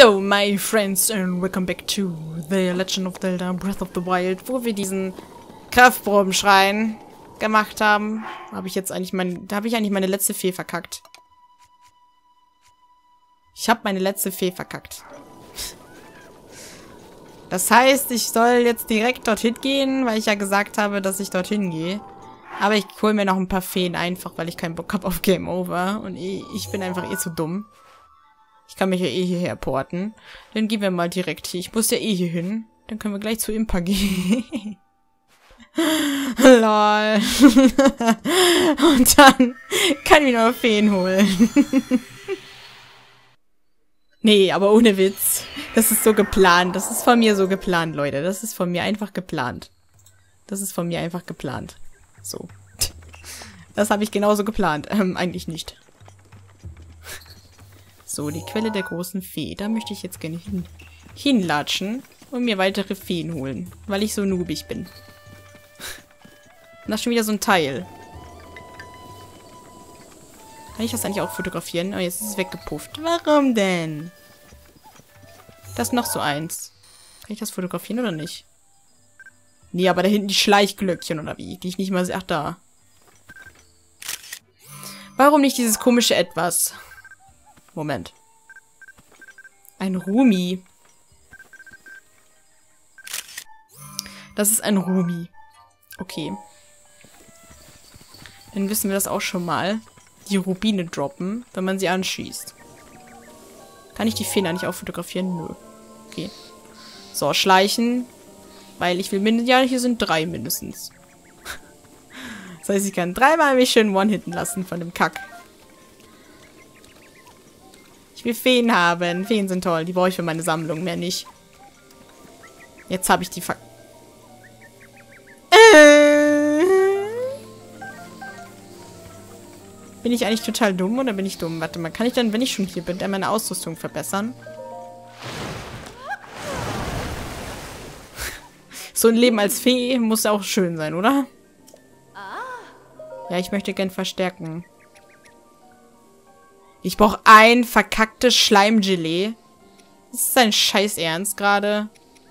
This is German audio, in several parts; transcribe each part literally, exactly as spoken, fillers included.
Hello my friends and welcome back to The Legend of Zelda Breath of the Wild, wo wir diesen Kraftprobenschrein gemacht haben. Habe ich jetzt eigentlich mein, da habe ich eigentlich meine letzte Fee verkackt. Ich habe meine letzte Fee verkackt. Das heißt, ich soll jetzt direkt dorthin gehen, weil ich ja gesagt habe, dass ich dorthin gehe. Aber ich hole mir noch ein paar Feen einfach, weil ich keinen Bock habe auf Game Over. Und ich bin einfach eh zu dumm. Ich kann mich ja eh hierher porten. Dann gehen wir mal direkt hier. Ich muss ja eh hier hin. Dann können wir gleich zu Impa gehen. Lol. Und dann kann ich noch Feen holen. Nee, aber ohne Witz. Das ist so geplant. Das ist von mir so geplant, Leute. Das ist von mir einfach geplant. Das ist von mir einfach geplant. So. Das habe ich genauso geplant. Ähm, eigentlich nicht. So, die Quelle der großen Fee. Da möchte ich jetzt gerne hin, hinlatschen und mir weitere Feen holen. Weil ich so noobig bin. Und das ist schon wieder so ein Teil. Kann ich das eigentlich auch fotografieren? Oh, jetzt ist es weggepufft. Warum denn? Das ist noch so eins. Kann ich das fotografieren oder nicht? Nee, aber da hinten die Schleichglöckchen oder wie? Die ich nicht mal sehe. Ach, da. Warum nicht dieses komische Etwas? Moment. Ein Rumi. Das ist ein Rumi. Okay. Dann wissen wir das auch schon mal. Die Rubine droppen, wenn man sie anschießt. Kann ich die Feen eigentlich auch fotografieren? Nö. Okay. So, schleichen. Weil ich will mindestens... Ja, hier sind drei mindestens. Das heißt, ich kann dreimal mich schön one-hitten lassen von dem Kack. Ich will Feen haben. Feen sind toll. Die brauche ich für meine Sammlung, mehr nicht. Jetzt habe ich die Ver... Äh. Bin ich eigentlich total dumm oder bin ich dumm? Warte mal, kann ich dann, wenn ich schon hier bin, dann meine Ausrüstung verbessern? So ein Leben als Fee muss auch schön sein, oder? Ja, ich möchte gern verstärken. Ich brauche ein verkacktes Schleimgelee. Das ist dein Scheiß Ernst gerade.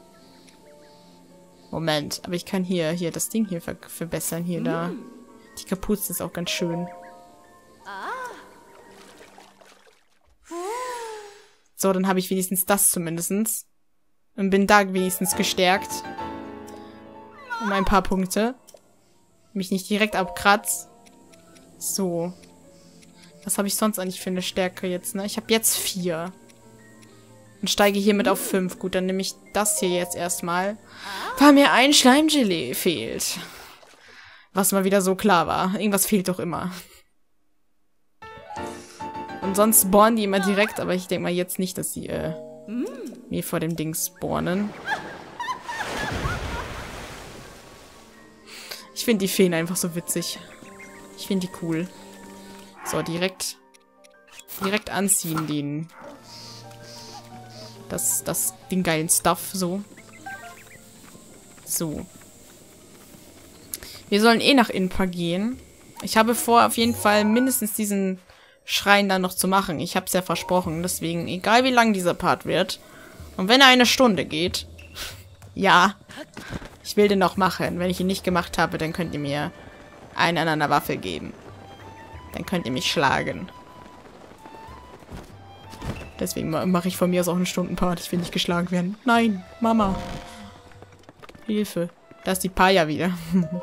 Moment, aber ich kann hier, hier das Ding hier ver verbessern. Hier, da. Die Kapuze ist auch ganz schön. So, dann habe ich wenigstens das zumindest. Und bin da wenigstens gestärkt. Um ein paar Punkte. Mich nicht direkt abkratzt. So. Was habe ich sonst eigentlich für eine Stärke jetzt, ne? Ich habe jetzt vier. Und steige hiermit auf fünf. Gut, dann nehme ich das hier jetzt erstmal. Weil mir ein Schleimgelee fehlt. Was mal wieder so klar war. Irgendwas fehlt doch immer. Und sonst spawnen die immer direkt, aber ich denke mal jetzt nicht, dass die äh, mir vor dem Ding spawnen. Ich finde die Feen einfach so witzig. Ich finde die cool. So, direkt direkt anziehen, den das, das, den geilen Stuff, so. So. Wir sollen eh nach Impa gehen. Ich habe vor, auf jeden Fall mindestens diesen Schrein dann noch zu machen. Ich habe es ja versprochen, deswegen, egal wie lang dieser Part wird. Und wenn er eine Stunde geht, ja, ich will den noch machen. Wenn ich ihn nicht gemacht habe, dann könnt ihr mir einen an einer Waffe geben. Dann könnt ihr mich schlagen. Deswegen mache ich von mir aus auch einen Stundenpart. Ich will nicht geschlagen werden. Nein, Mama. Hilfe. Da ist die Paya wieder.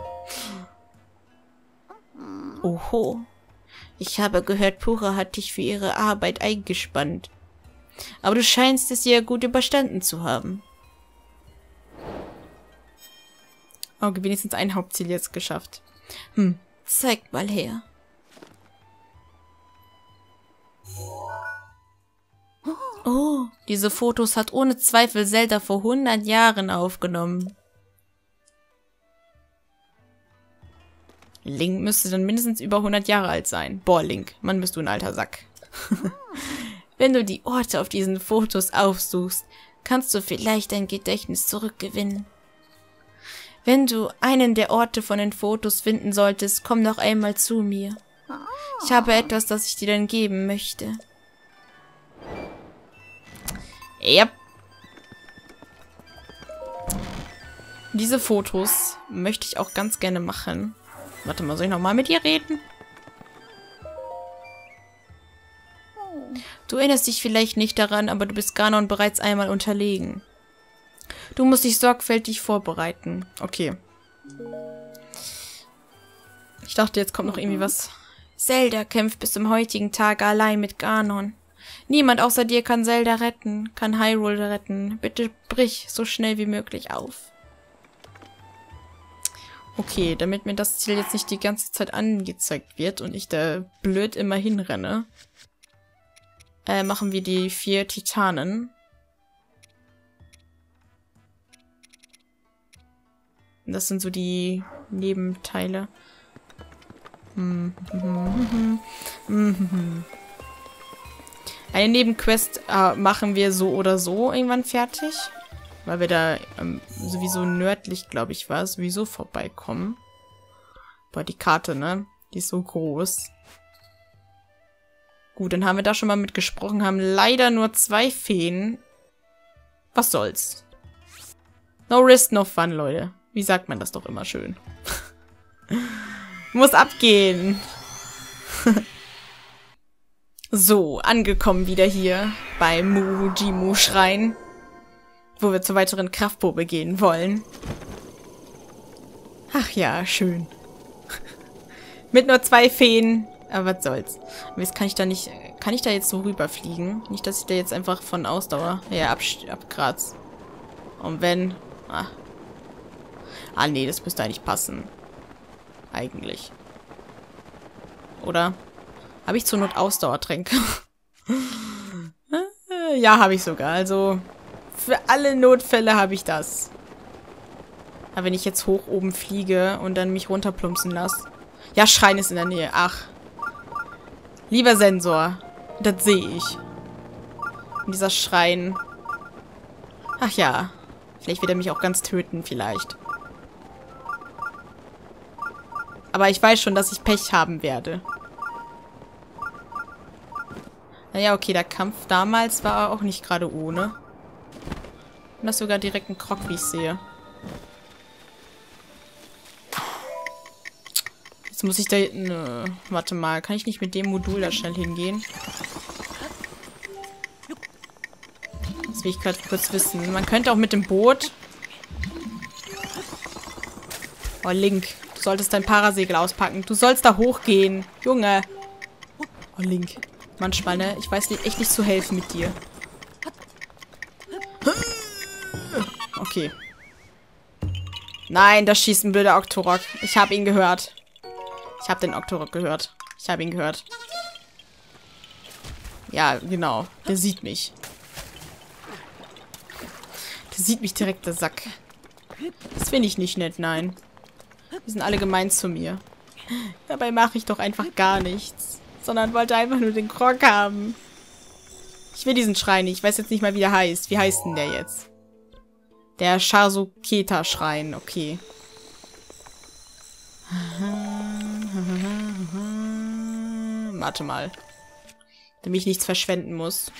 Oho. Ich habe gehört, Pura hat dich für ihre Arbeit eingespannt. Aber du scheinst es ja gut überstanden zu haben. Okay, wenigstens ein Hauptziel jetzt geschafft. Hm, zeig mal her. Oh, diese Fotos hat ohne Zweifel Zelda vor hundert Jahren aufgenommen. Link müsste dann mindestens über hundert Jahre alt sein. Boah, Link, Mann, bist du ein alter Sack. Wenn du die Orte auf diesen Fotos aufsuchst, kannst du vielleicht dein Gedächtnis zurückgewinnen. Wenn du einen der Orte von den Fotos finden solltest, komm noch einmal zu mir. Ich habe etwas, das ich dir dann geben möchte. Yep. Diese Fotos möchte ich auch ganz gerne machen. Warte mal, soll ich nochmal mit dir reden? Du erinnerst dich vielleicht nicht daran, aber du bist Ganon bereits einmal unterlegen. Du musst dich sorgfältig vorbereiten. Okay. Ich dachte, jetzt kommt noch irgendwie was. Zelda kämpft bis zum heutigen Tage allein mit Ganon. Niemand außer dir kann Zelda retten, kann Hyrule retten. Bitte brich so schnell wie möglich auf. Okay, damit mir das Ziel jetzt nicht die ganze Zeit angezeigt wird und ich da blöd immer hinrenne, äh, machen wir die vier Titanen. Das sind so die Nebenteile. Hm. Eine Nebenquest äh, machen wir so oder so irgendwann fertig. Weil wir da ähm, sowieso nördlich, glaube ich, war, sowieso vorbeikommen. Boah, die Karte, ne? Die ist so groß. Gut, dann haben wir da schon mal mit gesprochen, haben leider nur zwei Feen. Was soll's? No risk, no fun, Leute. Wie sagt man das doch immer schön? Muss abgehen. So, angekommen wieder hier beim Mujimu-Schrein, wo wir zur weiteren Kraftprobe gehen wollen. Ach ja, schön. Mit nur zwei Feen. Aber was soll's. Aber jetzt kann ich da nicht... Kann ich da jetzt so rüberfliegen? Nicht, dass ich da jetzt einfach von Ausdauer her abkratz. Und wenn... Ah. ah, nee, das müsste eigentlich passen. Eigentlich. Oder? Habe ich zur Not Ausdauertränke? Ja, habe ich sogar. Also... Für alle Notfälle habe ich das. Aber wenn ich jetzt hoch oben fliege und dann mich runterplumpsen lasse. Ja, Schrein ist in der Nähe. Ach. Lieber Sensor. Das sehe ich. Und dieser Schrein. Ach ja. Vielleicht wird er mich auch ganz töten, vielleicht. Aber ich weiß schon, dass ich Pech haben werde. Naja, okay, der Kampf damals war auch nicht gerade ohne. Und das ist sogar direkt ein Krog, wie ich sehe. Jetzt muss ich da... Nö, warte mal. Kann ich nicht mit dem Modul da schnell hingehen? Das will ich gerade kurz wissen. Man könnte auch mit dem Boot... Oh, Link. Du solltest dein Parasegel auspacken. Du sollst da hochgehen. Junge. Oh, Link. Manchmal, ne? Ich weiß nicht, echt nicht zu helfen mit dir. Okay. Nein, da schießt ein blöder Octorok. Ich habe ihn gehört. Ich habe den Octorok gehört. Ich habe ihn gehört. Ja, genau. Der sieht mich. Der sieht mich direkt, der Sack. Das finde ich nicht nett, nein. Die sind alle gemein zu mir. Dabei mache ich doch einfach gar nichts. Sondern wollte einfach nur den Krog haben. Ich will diesen Schrein nicht. Ich weiß jetzt nicht mal, wie der heißt. Wie heißt denn der jetzt? Der Shazuketa-Schrein, okay. Warte mal. Damit ich nichts verschwenden muss.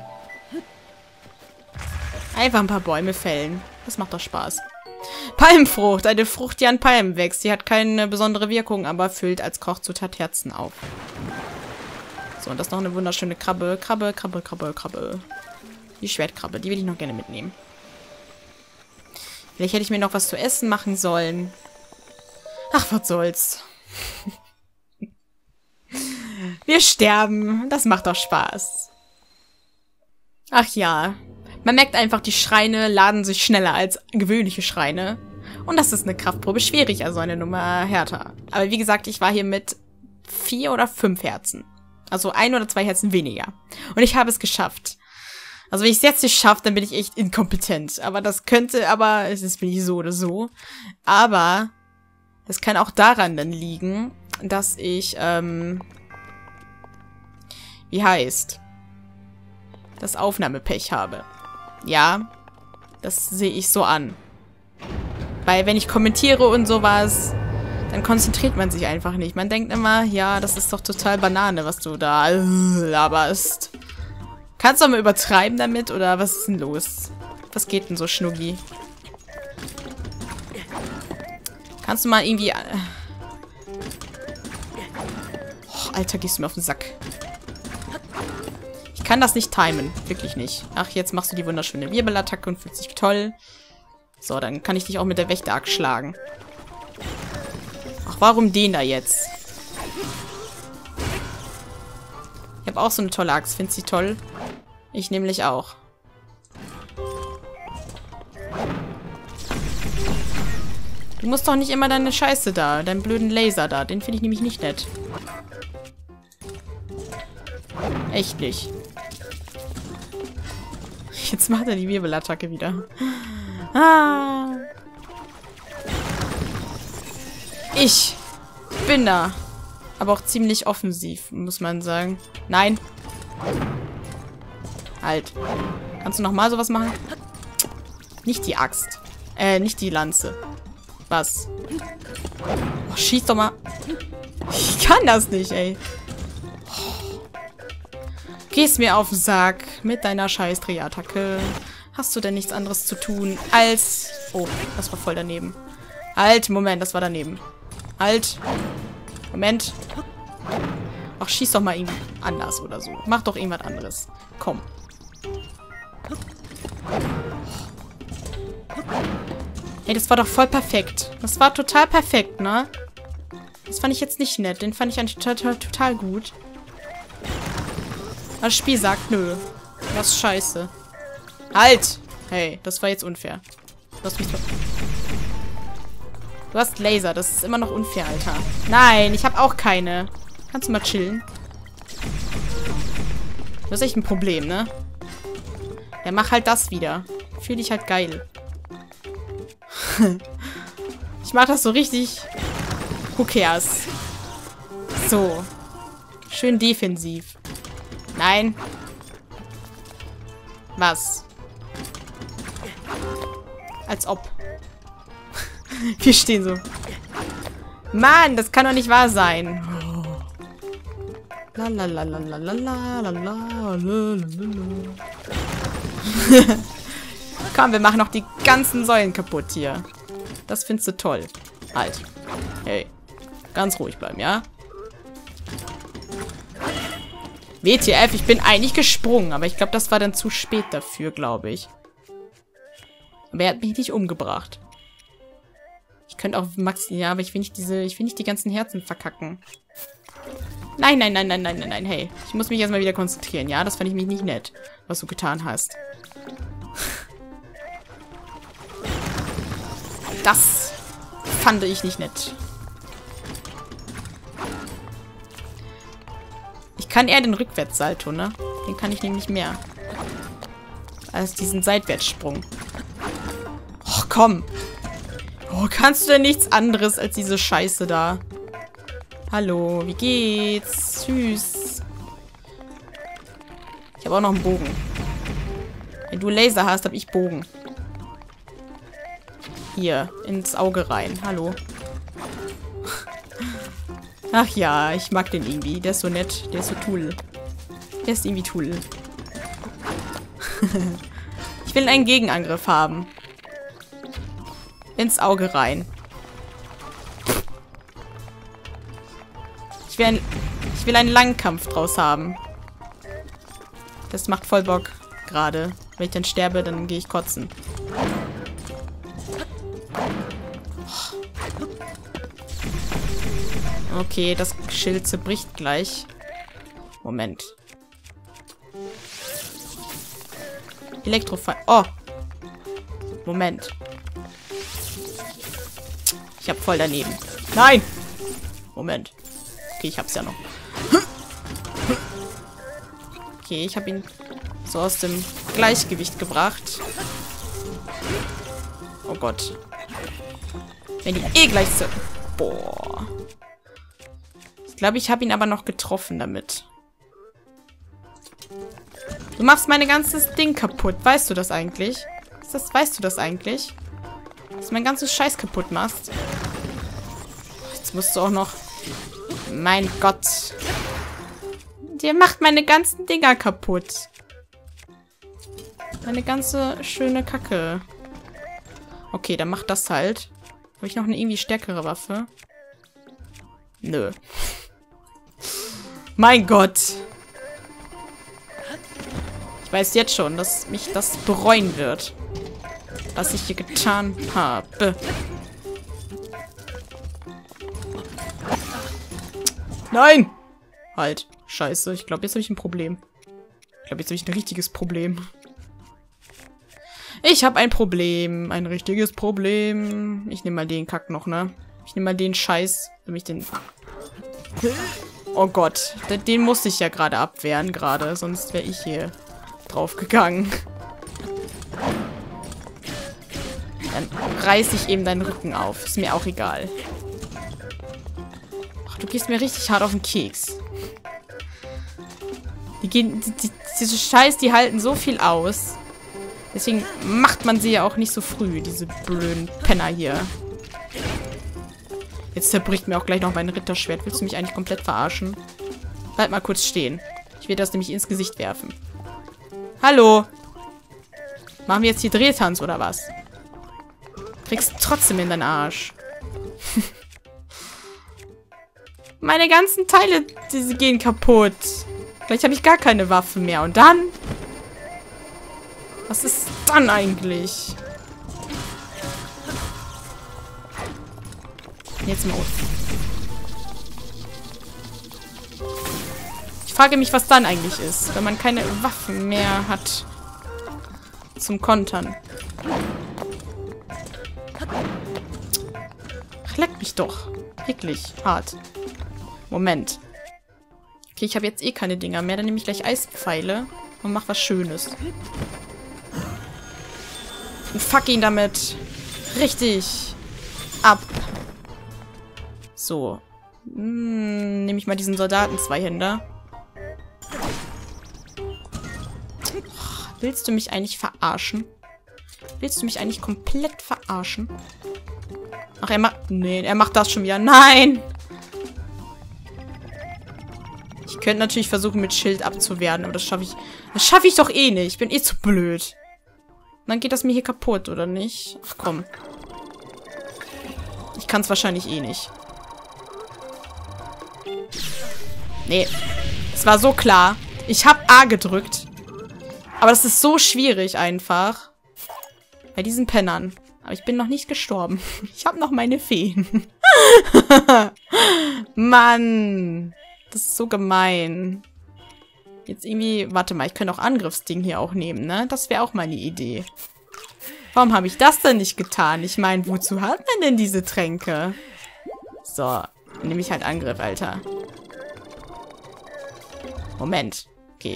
Einfach ein paar Bäume fällen. Das macht doch Spaß. Palmfrucht, eine Frucht, die an Palmen wächst. Sie hat keine besondere Wirkung, aber füllt als Kochzutat Herzen auf. So, und das ist noch eine wunderschöne Krabbe. Krabbe, Krabbe, Krabbe, Krabbe. Die Schwertkrabbe, die will ich noch gerne mitnehmen. Vielleicht hätte ich mir noch was zu essen machen sollen. Ach, was soll's. Wir sterben. Das macht doch Spaß. Ach ja. Man merkt einfach, die Schreine laden sich schneller als gewöhnliche Schreine. Und das ist eine Kraftprobe schwierig, also eine Nummer härter. Aber wie gesagt, ich war hier mit vier oder fünf Herzen. Also ein oder zwei Herzen weniger. Und ich habe es geschafft. Also wenn ich es jetzt nicht schaffe, dann bin ich echt inkompetent. Aber das könnte, aber das bin ich so oder so. Aber das kann auch daran dann liegen, dass ich, ähm, wie heißt, das Aufnahmepech habe. Ja, das sehe ich so an. Weil wenn ich kommentiere und sowas, dann konzentriert man sich einfach nicht. Man denkt immer, ja, das ist doch total Banane, was du da laberst. Kannst du mal übertreiben damit, oder was ist denn los? Was geht denn so, Schnuggi? Kannst du mal irgendwie... Äh oh, Alter, gehst du mir auf den Sack. Ich kann das nicht timen. Wirklich nicht. Ach, jetzt machst du die wunderschöne Wirbelattacke und fühlt sich toll. So, dann kann ich dich auch mit der Wächteraxt schlagen. Ach, warum den da jetzt? Ich habe auch so eine tolle Axt. Findest du sie toll? Ich nämlich auch. Du musst doch nicht immer deine Scheiße da, deinen blöden Laser da. Den finde ich nämlich nicht nett. Echt nicht. Jetzt macht er die Wirbelattacke wieder. Ah. Ich bin da. Aber auch ziemlich offensiv, muss man sagen. Nein. Halt. Kannst du nochmal sowas machen? Nicht die Axt. Äh, nicht die Lanze. Was? Oh, schieß doch mal. Ich kann das nicht, ey. Gehst mir auf den Sack mit deiner scheiß Drehattacke. Hast du denn nichts anderes zu tun als... Oh, das war voll daneben. Halt, Moment, das war daneben. Halt. Moment. Ach, schieß doch mal irgendwie anders oder so. Mach doch irgendwas anderes. Komm. Hey, das war doch voll perfekt. Das war total perfekt, ne? Das fand ich jetzt nicht nett. Den fand ich eigentlich total, total gut. Das Spiel sagt, nö. Das ist scheiße. Halt! Hey, das war jetzt unfair. Du hast mich doch... Du hast Laser. Das ist immer noch unfair, Alter. Nein, ich habe auch keine. Kannst du mal chillen? Du hast echt ein Problem, ne? Ja, mach halt das wieder. Fühl dich halt geil. Ich mach das so richtig... Who cares? So. Schön defensiv. Nein. Was? Als ob. Wir stehen so. Mann, das kann doch nicht wahr sein. La la la la la la la la la la. Komm, wir machen noch die ganzen Säulen kaputt hier. Das findest du toll. Halt. Hey. Ganz ruhig bleiben, ja? W T F, ich bin eigentlich gesprungen, aber ich glaube, das war dann zu spät dafür, glaube ich. Aber er hat mich nicht umgebracht. Ich könnte auch Max... Ja, aber ich will nicht diese... Ich will nicht die ganzen Herzen verkacken. Nein, nein, nein, nein, nein, nein, nein. Hey, ich muss mich erstmal wieder konzentrieren, ja? Das fand ich mich nicht nett, was du getan hast. Das fand ich nicht nett. Ich kann eher den Rückwärtssalto, ne? Den kann ich nämlich mehr. Als diesen Seitwärtssprung. Och, komm. Oh, kannst du denn nichts anderes als diese Scheiße da? Hallo, wie geht's? Tschüss. Ich habe auch noch einen Bogen. Wenn du Laser hast, habe ich Bogen. Hier, ins Auge rein. Hallo. Ach ja, ich mag den irgendwie. Der ist so nett. Der ist so cool. Der ist irgendwie cool. Ich will einen Gegenangriff haben. Ins Auge rein. Ich will, ein, ich will einen langen Kampf draus haben. Das macht voll Bock gerade. Wenn ich dann sterbe, dann gehe ich kotzen. Okay, das Schild zerbricht gleich. Moment. Elektrofall. Oh! Moment. Ich hab voll daneben. Nein! Moment. Okay, ich hab's ja noch. Okay, ich habe ihn so aus dem Gleichgewicht gebracht. Oh Gott. Wenn die eh gleich so... Boah. Ich glaube, ich habe ihn aber noch getroffen damit. Du machst mein ganzes Ding kaputt. Weißt du das eigentlich? Ist das, weißt du das eigentlich? Dass du mein ganzes Scheiß kaputt machst. Jetzt musst du auch noch... Mein Gott. Der macht meine ganzen Dinger kaputt. Eine ganze schöne Kacke. Okay, dann macht das halt. Habe ich noch eine irgendwie stärkere Waffe? Nö. Mein Gott. Ich weiß jetzt schon, dass mich das bereuen wird. Was ich hier getan habe. Nein! Halt. Scheiße. Ich glaube, jetzt habe ich ein Problem. Ich glaube, jetzt habe ich ein richtiges Problem. Ich habe ein Problem. Ein richtiges Problem. Ich nehme mal den Kack noch, ne? Ich nehme mal den Scheiß. Nämlich den... Oh Gott. Den, den musste ich ja gerade abwehren, gerade. Sonst wäre ich hier drauf gegangen. Dann reiße ich eben deinen Rücken auf. Ist mir auch egal. Ach, du gehst mir richtig hart auf den Keks. Die gehen... Die, die, diese Scheiß, die halten so viel aus. Deswegen macht man sie ja auch nicht so früh, diese blöden Penner hier. Jetzt zerbricht mir auch gleich noch mein Ritterschwert. Willst du mich eigentlich komplett verarschen? Bleib mal kurz stehen. Ich will das nämlich ins Gesicht werfen. Hallo? Machen wir jetzt hier Drehtanz oder was? Kriegst trotzdem in deinen Arsch. Meine ganzen Teile, die gehen kaputt. Vielleicht habe ich gar keine Waffe mehr. Und dann... Was ist dann eigentlich? Jetzt mal. Ich frage mich, was dann eigentlich ist, wenn man keine Waffen mehr hat zum Kontern. Ach, leck mich doch. Wirklich hart. Moment. Okay, ich habe jetzt eh keine Dinger mehr. Dann nehme ich gleich Eispfeile und mach was Schönes. Und fuck ihn damit. Richtig. Ab. So. Hm, nehme ich mal diesen Soldaten-Zweihänder. Oh, willst du mich eigentlich verarschen? Willst du mich eigentlich komplett verarschen? Ach, er macht... Nee, er macht das schon wieder. Nein! Ich könnte natürlich versuchen, mit Schild abzuwehren, aber das schaffe ich... Das schaffe ich doch eh nicht. Ich bin eh zu blöd. Und dann geht das mir hier kaputt, oder nicht? Ach komm. Ich kann es wahrscheinlich eh nicht. Nee. Es war so klar. Ich habe A gedrückt. Aber das ist so schwierig einfach. Bei diesen Pennern. Aber ich bin noch nicht gestorben. Ich habe noch meine Feen. Mann. Das ist so gemein. Jetzt irgendwie... Warte mal, ich könnte auch Angriffsding hier auch nehmen, ne? Das wäre auch mal eine Idee. Warum habe ich das denn nicht getan? Ich meine, wozu hat man denn diese Tränke? So. Dann nehme ich halt Angriff, Alter. Moment. Okay.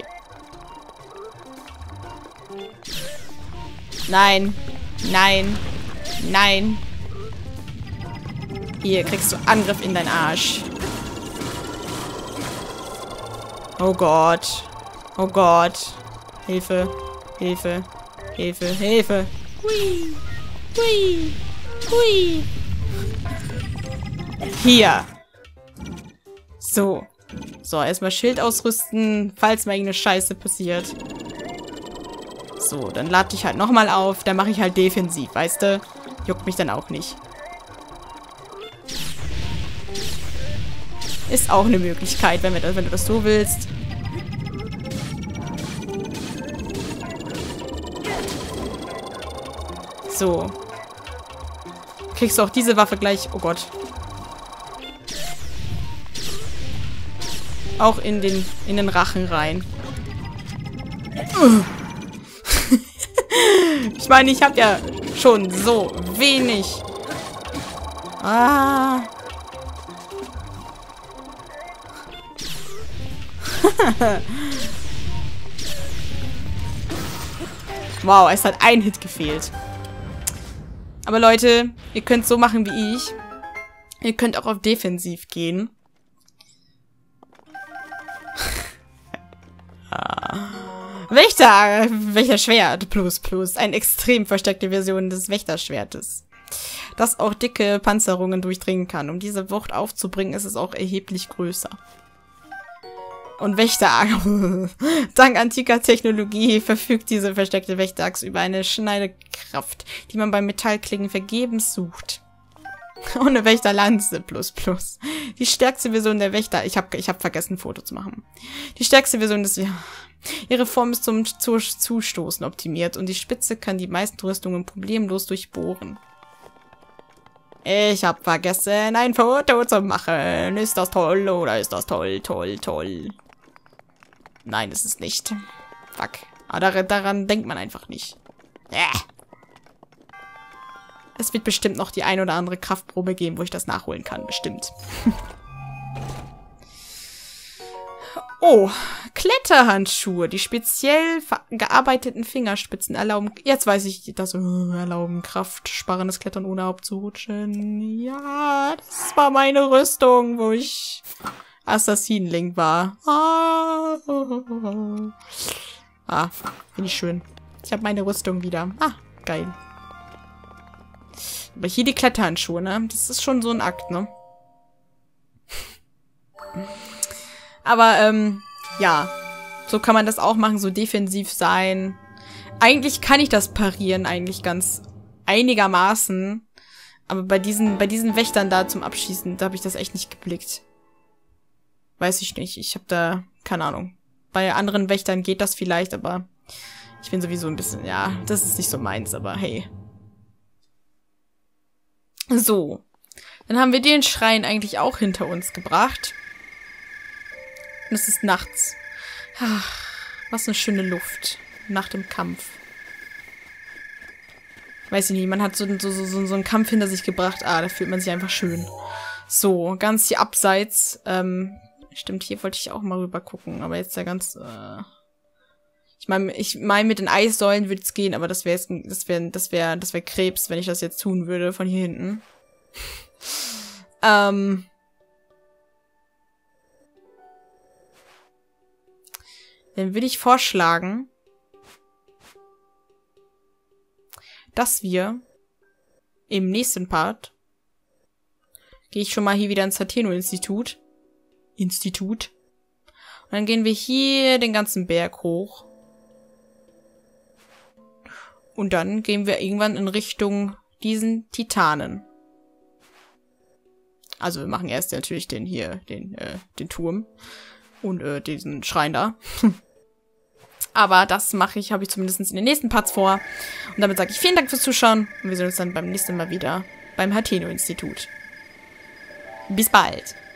Nein. Nein. Nein. Hier kriegst du Angriff in deinen Arsch. Oh Gott. Oh Gott. Hilfe. Hilfe. Hilfe. Hilfe. Hui. Hui. Hui. Hier. So. So, erstmal Schild ausrüsten, falls mal irgendeine Scheiße passiert. So, dann lade ich halt nochmal auf. Dann mache ich halt defensiv, weißt du? Juckt mich dann auch nicht. Ist auch eine Möglichkeit, wenn, wir das, wenn du das so willst. So. Kriegst du auch diese Waffe gleich... Oh Gott. Auch in den, in den Rachen rein. Ich meine, ich habe ja schon so wenig. Ah. Wow, es hat ein Hit gefehlt. Aber Leute, ihr könnt so machen wie ich. Ihr könnt auch auf Defensiv gehen. Wächter, Wächterschwert plus plus. Eine extrem verstärkte Version des Wächterschwertes. Das auch dicke Panzerungen durchdringen kann. Um diese Wucht aufzubringen, ist es auch erheblich größer. und Wächterachs. Dank antiker Technologie verfügt diese versteckte Wächterachs über eine Schneidekraft, die man beim Metallklingen vergebens sucht. Ohne Wächterlanze plus plus. Die stärkste Version der Wächter... Ich habe ich hab vergessen, ein Foto zu machen. Die stärkste Version des... Ja, ihre Form ist zum Zustoßen optimiert und die Spitze kann die meisten Rüstungen problemlos durchbohren. Ich hab vergessen, ein Foto zu machen. Ist das toll oder ist das toll, toll, toll? Nein, ist es nicht. Fuck. Aber daran denkt man einfach nicht. Äh. Es wird bestimmt noch die ein oder andere Kraftprobe geben, wo ich das nachholen kann. Bestimmt. Oh, Kletterhandschuhe. Die speziell gearbeiteten Fingerspitzen erlauben... Jetzt weiß ich, das uh, erlauben kraftsparendes Klettern ohne abzurutschen. Ja, das war meine Rüstung, wo ich Assassinenlink war. Ah, ah finde ich schön. Ich habe meine Rüstung wieder. Ah, geil. Aber hier die Kletterhandschuhe, ne? Das ist schon so ein Akt, ne? Aber, ähm, ja. So kann man das auch machen, so defensiv sein. Eigentlich kann ich das parieren, eigentlich ganz einigermaßen. Aber bei diesen, bei diesen Wächtern da zum Abschießen, da habe ich das echt nicht geblickt. Weiß ich nicht. Ich habe da, keine Ahnung. Bei anderen Wächtern geht das vielleicht, aber ich bin sowieso ein bisschen, ja, das ist nicht so meins, aber hey. So. Dann haben wir den Schrein eigentlich auch hinter uns gebracht. Und es ist nachts. Ach, was eine schöne Luft. Nach dem Kampf. Weiß ich nicht, man hat so, so, so, so einen Kampf hinter sich gebracht. Ah, da fühlt man sich einfach schön. So, ganz hier abseits. Ähm, stimmt, hier wollte ich auch mal rüber gucken. Aber jetzt ja ganz... Äh ich meine, ich mein, mit den Eissäulen würde es gehen, aber das wäre das wäre das wäre das wäre Krebs, wenn ich das jetzt tun würde von hier hinten. ähm Dann würde ich vorschlagen, dass wir im nächsten Part gehe ich schon mal hier wieder ins Hateno-Institut. Institut. Und dann gehen wir hier den ganzen Berg hoch. Und dann gehen wir irgendwann in Richtung diesen Titanen. Also wir machen erst natürlich den hier, den, äh, den Turm. Und äh, diesen Schrein da. Aber das mache ich, habe ich zumindest in den nächsten Parts vor. Und damit sage ich vielen Dank fürs Zuschauen. Und wir sehen uns dann beim nächsten Mal wieder beim Hateno-Institut. Bis bald.